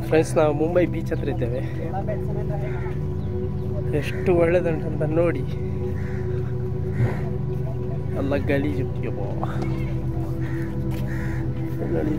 Friends, ನಾವು Mumbai beach ಹತ್ರ ಇದ್ದೇವೆ. ಎಷ್ಟು ಒಳ್ಳೆದುಂಟಂತ ನೋಡಿ. ಎಲ್ಲ ಗಲೀಜು ನೋಡಿ.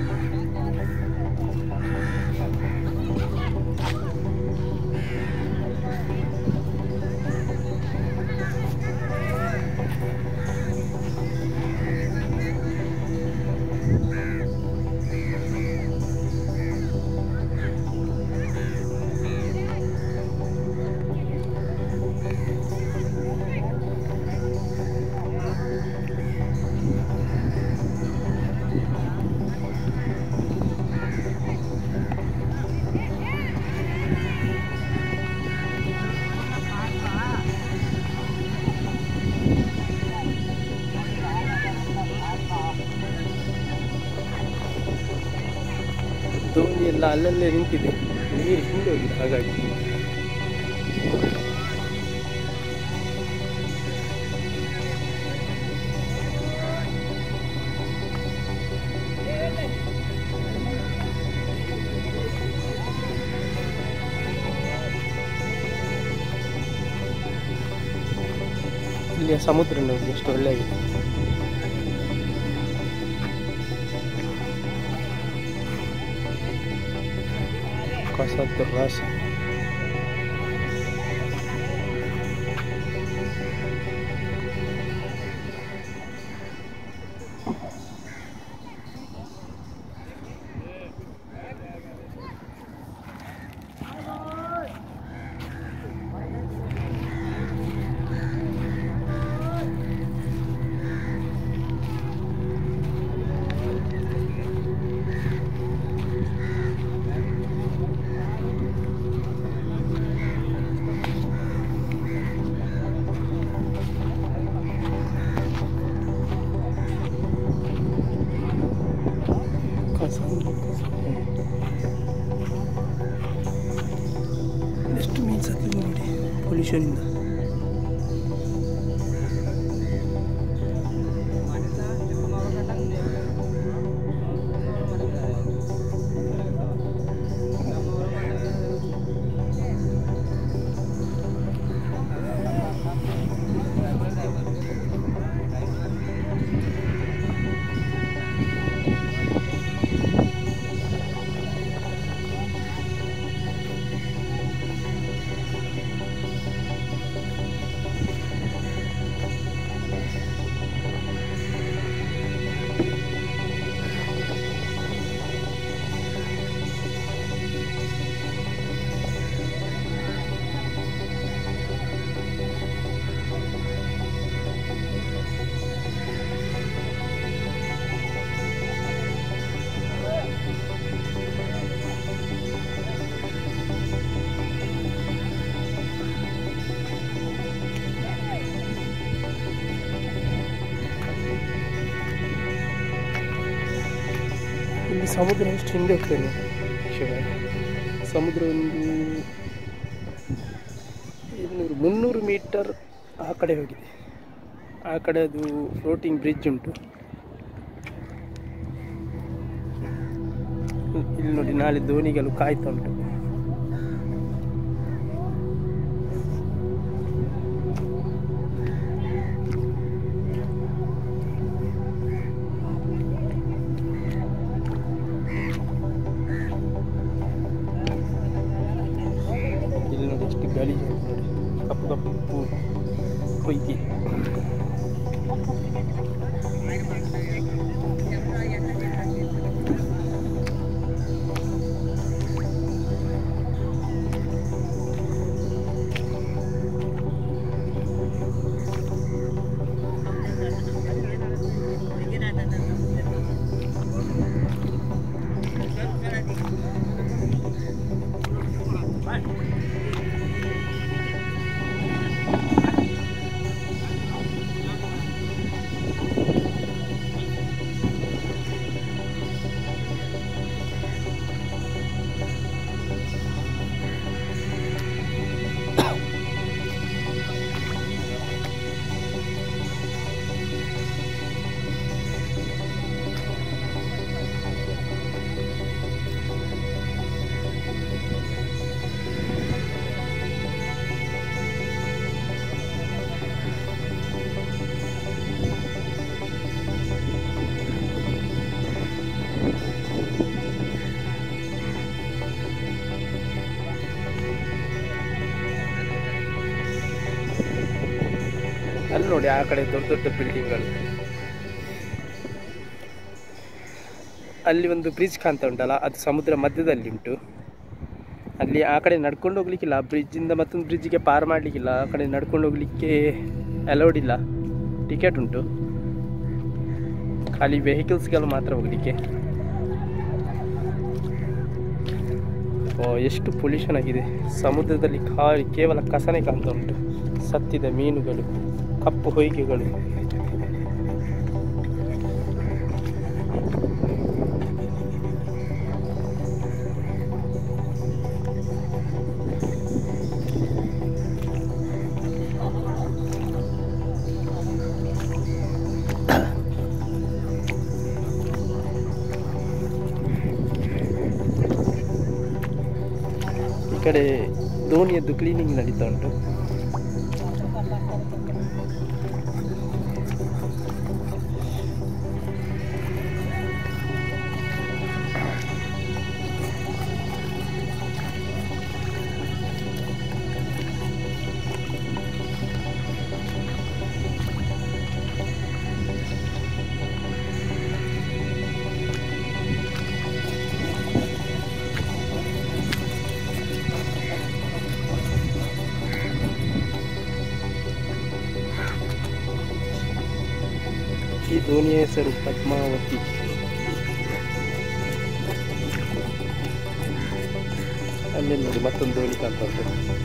ದೋಣಿ ಎಲ್ಲ ಅಲ್ಲಲ್ಲೇ ನಿಂತಿದೆ, ನೀರು ಹಿಂದೆ ಹೋಗಿದೆ. ಹಾಗಾಗಿ ಇಲ್ಲಿಯ ಸಮುದ್ರ ನೋಡಿ ಎಷ್ಟು ಒಳ್ಳೆಯಾಗಿದೆ. ಕಸದ ರಾಸ. ಎಷ್ಟು ಮೀನು ಸತ್ತಿದೆ ನೋಡಿ ಪೊಲ್ಯೂಷನಿಂದ. ಇಲ್ಲಿ ಸಮುದ್ರ ಎಷ್ಟು ಹಿಂದೆ ಹೋಗ್ತೇನೆ. ಸಮುದ್ರ ಒಂದು 200-300 ಮೀಟರ್ ಆ ಕಡೆ ಹೋಗಿದೆ. ಆ ಕಡೆ ಅದು ಫ್ಲೋಟಿಂಗ್ ಬ್ರಿಡ್ಜ್ ಉಂಟು. ಇಲ್ಲಿ ನೋಡಿ, ನಾಳೆ ದೋಣಿಗಳು ಕಾಯ್ತಾ ಉಂಟು. ಗಲೀಜು ನೋಡಿ, ಕಪ್ಪು ಕಪ್ಪು ಕೊಯ್ತಿ. ಅಲ್ಲಿ ನೋಡಿ ಆ ಕಡೆ ದೊಡ್ಡ ದೊಡ್ಡ ಬಿಲ್ಡಿಂಗ್ಗಳು. ಅಲ್ಲಿ ಒಂದು ಬ್ರಿಡ್ಜ್ ಕಾಣ್ತಾ ಉಂಟಲ್ಲ, ಅದು ಸಮುದ್ರ ಮಧ್ಯದಲ್ಲಿ ಉಂಟು. ಅಲ್ಲಿ ಆ ಕಡೆ ನಡ್ಕೊಂಡು ಹೋಗ್ಲಿಕ್ಕಿಲ್ಲ, ಬ್ರಿಡ್ಜಿಂದ ಮತ್ತೊಂದು ಬ್ರಿಡ್ಜಿಗೆ ಪಾರ್ ಮಾಡಲಿಕ್ಕಿಲ್ಲ. ಆ ಕಡೆ ನಡ್ಕೊಂಡು ಹೋಗ್ಲಿಕ್ಕೆ ಅಲೌಡ್ ಇಲ್ಲ, ಟಿಕೆಟ್ ಉಂಟು. ಖಾಲಿ ವೆಹಿಕಲ್ಸ್ಗಳು ಮಾತ್ರ ಹೋಗಲಿಕ್ಕೆ. ಎಷ್ಟು ಪೊಲ್ಯೂಷನ್ ಆಗಿದೆ ಸಮುದ್ರದಲ್ಲಿ. ಕೇವಲ ಕಸನೇ ಕಾಣ್ತಾ ಉಂಟು, ಸತ್ತಿದ ಮೀನುಗಳು, ಕಪ್ಪು ಹೊಯ್ಗೆಗಳು. ಈ ಕಡೆ ದೋಣಿಯದ್ದು ಕ್ಲೀನಿಂಗ್ ನಡೀತಾ ಉಂಟು. ಈ ದೋಣಿಯ ಹೆಸರು ಪದ್ಮಾವತಿ. ಅಲ್ಲಿ ನೋಡಿ ಮತ್ತೊಂದು ದೋಣಿ ಕಾಣ್ತಾ ಉಂಟು.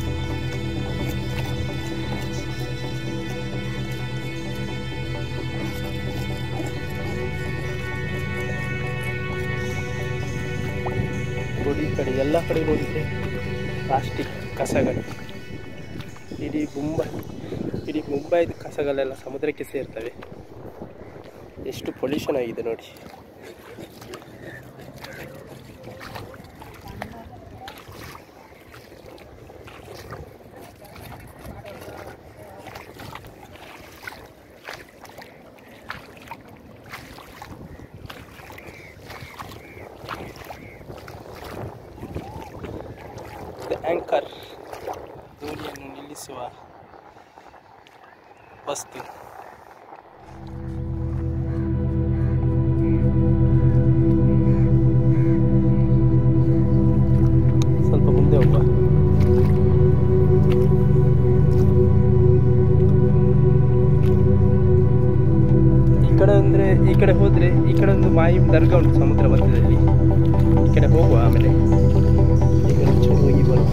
ನೋಡಿ ಈ ಕಡೆ ಎಲ್ಲ ಕಡೆ ನೋಡಿದ್ರೆ ಪ್ಲಾಸ್ಟಿಕ್ ಕಸಗಳು. ಇಡೀ ಮುಂಬೈದ ಕಸಗಳೆಲ್ಲ ಸಮುದ್ರಕ್ಕೆ ಸೇರ್ತವೆ. ಎಷ್ಟು ಪೊಲ್ಯೂಷನ್ ಆಗಿದೆ ನೋಡಿ. ಆಂಕರ್, ದೋಣಿಯನ್ನು ನಿಲ್ಲಿಸುವ ವಸ್ತು. ಸ್ವಲ್ಪ ಮುಂದೆ ಹೋಗುವ. ಈ ಕಡೆ ಹೋದ್ರೆ ಈ ಕಡೆ ಒಂದು ಮಾಯಿ ದರ್ಗಾ ಉಂಟು ಸಮುದ್ರ ಮಧ್ಯದಲ್ಲಿ. ಈ ಕಡೆ ಹೋಗುವ, ಆಮೇಲೆ ಹೋಗಿ ಬರುವ.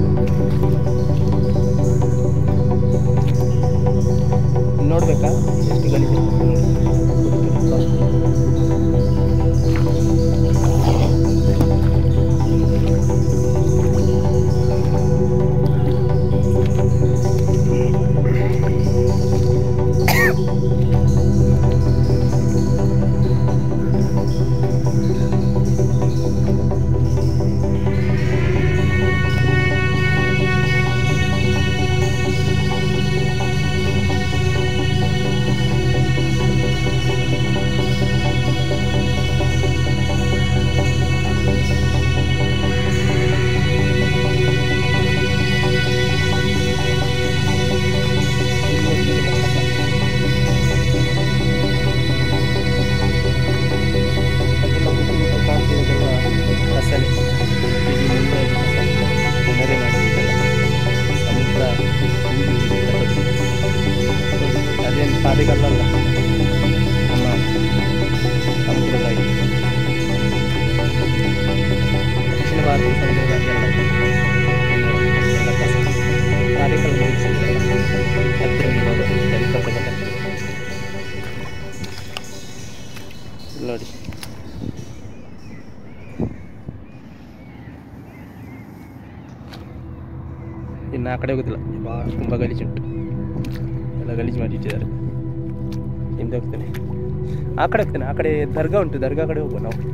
ನೋಡ್ಬೇಕಾ ಎಷ್ಟು ಗಲೀಜು. ಅದೇನು ಪಾದೆಗಲ್ಲಲ್ಲ, ನಮ್ಮ ಸಮುದ್ರದಾಗಿ ದಕ್ಷಿಣ ಭಾರತ ಸಮುದ್ರದಾಗಿ ಎಲ್ಲ ಕಸ ಪಾದೆಕಲ್ಲು ಮುಗಿಸಿದ್ರೆ ಹತ್ತಿರ ನೋಡೋದು ಎಂತ ನೋಡಿ. ಇನ್ನು ಆ ಕಡೆ ಹೋಗೋದಿಲ್ಲ, ತುಂಬ ಗಲೀಜುಂಟು, ಎಲ್ಲ ಗಲೀಜು ಮಾಡಿಟ್ಟಿದ್ದಾರೆ. ಹಿಂದೆ ಹೋಗ್ತೇನೆ, ಆ ಕಡೆ ಹೋಗ್ತೇನೆ. ಆ ಕಡೆ ದರ್ಗಾ ಉಂಟು, ದರ್ಗಾ ಕಡೆ ಹೋಗುವ ನಾವು.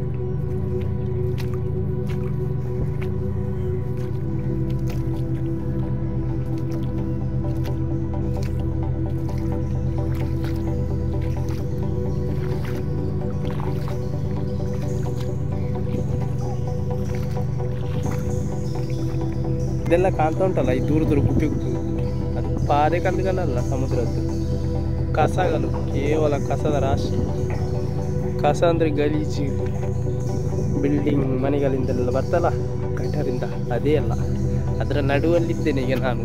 ಇದೆಲ್ಲ ಕಾಣ್ತಾ ಉಂಟಲ್ಲ, ಈ ದೂರ ದೂರ ಗುಪ್ಪಿ ಗುಪ್ಪಿ, ಅದು ಪಾದೆಕಲ್ಲುಗಳಲ್ಲ ಸಮುದ್ರದ್ದು. ಕಸಗಳು, ಕೇವಲ ಕಸದ ರಾಶಿ. ಕಸ ಅಂದರೆ ಗಲೀಜು, ಬಿಲ್ಡಿಂಗ್ ಮನೆಗಳಿಂದೆಲ್ಲ ಬರ್ತಲ್ಲ ಗಟರಿಂದ, ಅದೇ ಅಲ್ಲ, ಅದರ ನಡುವಲ್ಲಿದ್ದೇನೆ ಈಗ ನಾನು.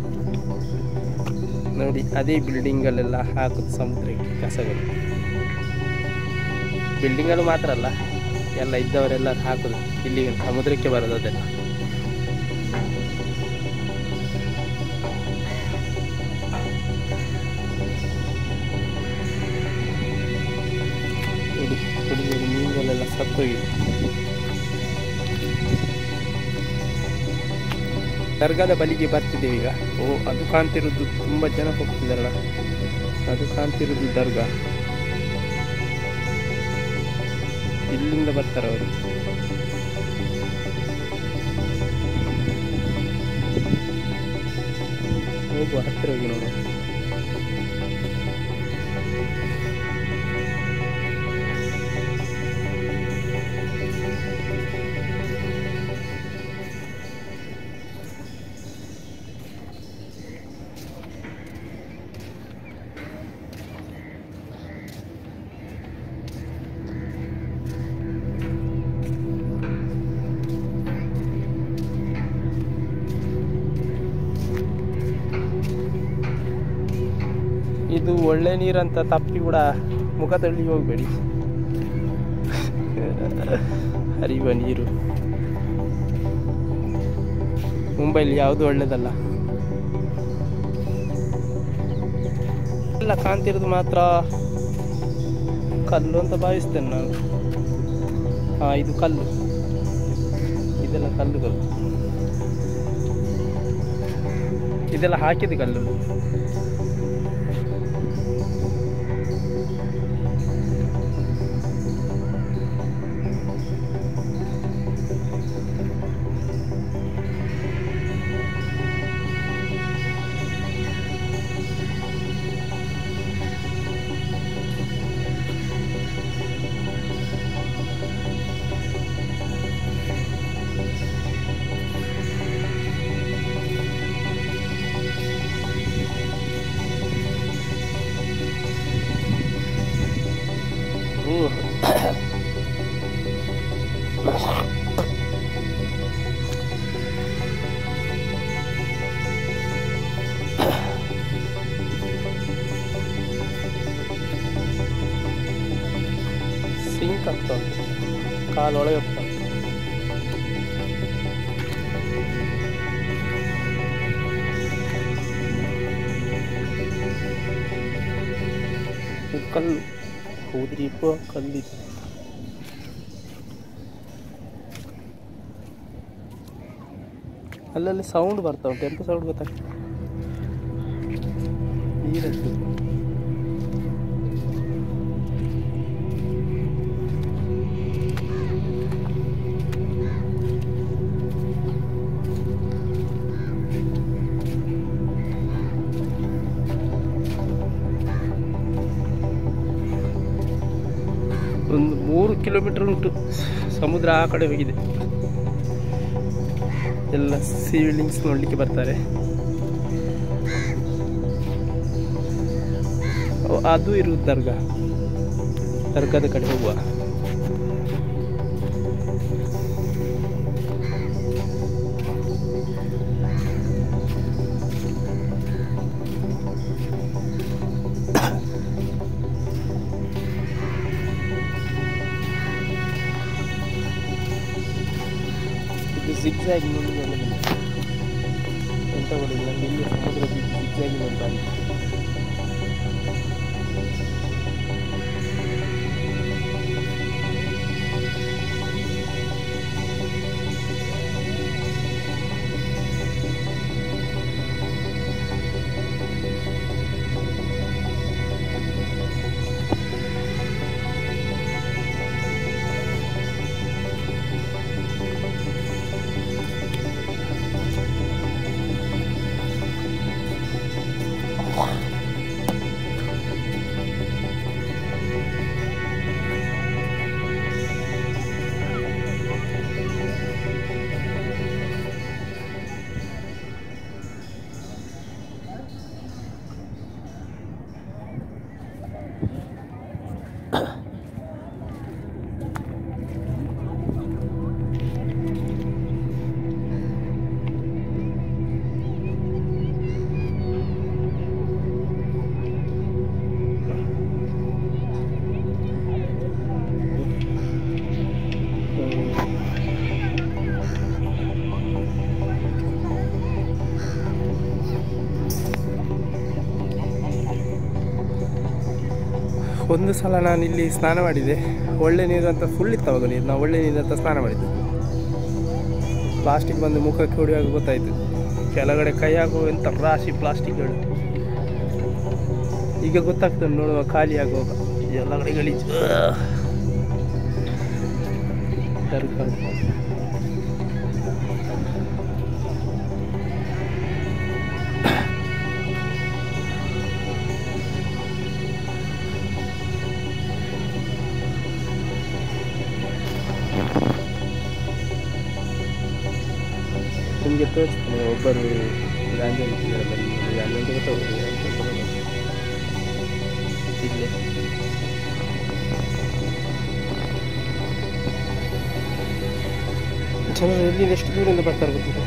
ನೋಡಿ, ಅದೇ ಬಿಲ್ಡಿಂಗಲ್ಲೆಲ್ಲ ಹಾಕುದು ಸಮುದ್ರಕ್ಕೆ ಕಸಗಳು. ಬಿಲ್ಡಿಂಗಲ್ಲಿ ಮಾತ್ರ ಅಲ್ಲ, ಎಲ್ಲ ಇದ್ದವರೆಲ್ಲ ಹಾಕುದು ಇಲ್ಲಿ ಸಮುದ್ರಕ್ಕೆ ಬರೋದು ಅದೆಲ್ಲ. ನೋಡಿ, ಕುಡಿಯೋದು ಮೀನುಗಳೆಲ್ಲ ಸತ್ತೋಗಿದೆ. ದರ್ಗಾದ ಬಲಿಗೆ ಬರ್ತಿದ್ದೇವೆ ಈಗ. ಓ, ಅದು ಕಾಣ್ತಿರೋದು ತುಂಬ ಜನ ಹೋಗ್ತಿದ್ದಾರಲ್ಲ, ಅದು ಕಾಣ್ತಿರೋದು ದರ್ಗಾ. ಇಲ್ಲಿಂದ ಬರ್ತಾರೆ ಅವರು. ಹೋಗುವ, ಹತ್ತಿರ ಹೋಗಿ ನೋಡುವ. ಇದು ಒಳ್ಳೆ ನೀರಂತ ತಪ್ಪಿ ಕೂಡ ಮುಖ ತೊಳ್ಳಿ ಹೋಗಬೇಡಿ, ಹರಿಯುವ ನೀರು. ಮುಂಬೈಲಿ ಯಾವುದು ಒಳ್ಳೇದಲ್ಲ. ಎಲ್ಲ ಕಾಣ್ತಿರೋದು ಮಾತ್ರ ಕಲ್ಲು ಅಂತ ಭಾವಿಸ್ತೇನೆ ನಾನು. ಇದು ಕಲ್ಲು, ಇದೆಲ್ಲ ಕಲ್ಲುಗಳು, ಇದೆಲ್ಲ ಹಾಕಿದ ಕಲ್ಲು. ಸಿಂಕ್ ಆಗ್ತಾ ಉಂಟು, ಕಾಲು ಒಳಗೆ ಹೋಗ್ತಾ ಉಂಟು. ಕಲ್ಲು ಹೌದ್ರಿಪ್ಪ, ಕಲ್ಲಿದೆ. ಅಲ್ಲಲ್ಲಿ ಸೌಂಡ್ ಬರ್ತಾ ಉಂಟು. ಎಂತ ಸೌಂಡ್ ಗೊತ್ತಾಗ್ತದೆ? ನೀರದ್ದು. ಒಂದು 3 ಕಿಲೋಮೀಟರ್ ಉಂಟು ಸಮುದ್ರ. ಆ ಕಡೆ ಹೋಗಿದೆ. ಎಲ್ಲ ಸೀಲಿಂಗ್ಸ್ ನೋಡಲಿಕ್ಕೆ ಬರ್ತಾರೆ. ಅದು ಇರುವುದು ದರ್ಗಾ. ದರ್ಗಾದ ಕಡೆ ಹೋಗುವ. ಜಿಗ್ಜಾಗ್ ನೋಡಿ, ಎಂತ ಗೊತ್ತಿಲ್ಲ ನನಗೆ. ಇಲ್ಲಿ ಸಮುದ್ರ ಜಿಗ್ಜಾಗಿ ನೋಡ್ತಾರೆ. ಒಂದು ಸಲ ನಾನು ಇಲ್ಲಿ ಸ್ನಾನ ಮಾಡಿದೆ, ಒಳ್ಳೆ ನೀರು ಅಂತ ಫುಲ್ ಇತ್ತು ಅವಾಗ ನೀರು. ನಾವು ಒಳ್ಳೆ ನೀರು ಅಂತ ಸ್ನಾನ ಮಾಡಿದ್ದು. ಪ್ಲಾಸ್ಟಿಕ್ ಬಂದು ಮುಖಕ್ಕೆ ಹೊಡೆಯುವಾಗ ಗೊತ್ತಾಯಿತು, ಕೆಳಗಡೆ ಕೈ ಹಾಕುವ ಎಂಥ ರಾಶಿ ಪ್ಲಾಸ್ಟಿಕ್ಗಳು. ಈಗ ಗೊತ್ತಾಗ್ತದೆ ನೋಡುವ, ಖಾಲಿ ಆಗುವಾಗ ಎಲ್ಲ ಕಡೆ ಗಲೀಜು. ನಿಮಗೆ ತೋರಿಸ್ತೀನಿ, ಒಬ್ಬರು ಗಾಂಧಿ ಅಂತ ಗೊತ್ತಾಗೋದು ಇಲ್ಲೇ. ಜನರು ಎಲ್ಲಿ ಎಷ್ಟು ದೂರದಿಂದ ಬರ್ತಾರೆ ಗೊತ್ತಿಲ್ಲ.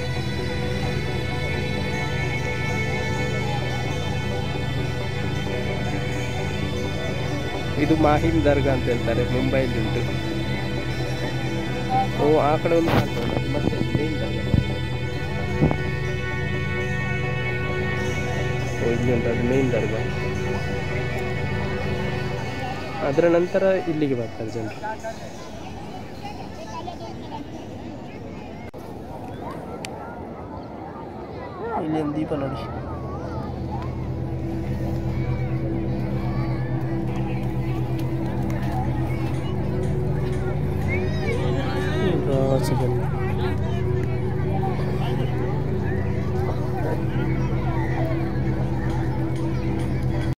ಇದು ಮಾಹಿಮ್ ದರ್ಗಾ ಅಂತ ಹೇಳ್ತಾರೆ, ಮುಂಬೈಲಿ ಉಂಟು. ಓ ಆ ಕಡೆ ಒಂದು ಮತ್ತೆ ಮೇನ್ ದರ್ಗಾ. ಓ ಇಲ್ಲಿ ಉಂಟು, ಅದು ಮೇನ್ ದರ್ಗಾ. ಅದರ ನಂತರ ಇಲ್ಲಿಗೆ ಬರ್ತಾರೆ ಜನರು. ಇಲ್ಲಿ ಒಂದು ದೀಪ ನೋಡಿ. ಸಿಗಲ್ಲ.